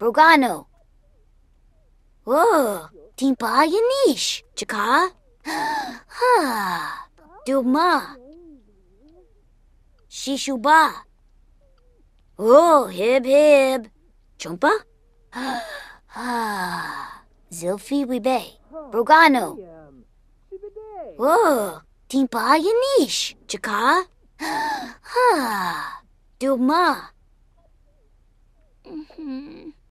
Brogano. Oh, Timpa Yanish, Chaka. Ha, Duma. Shishuba. Oh, Hib. Chumpa. Ha, Zilfi Wibe. Brogano. Oh, Timpa Yanish, Chaka. Ha, Duma.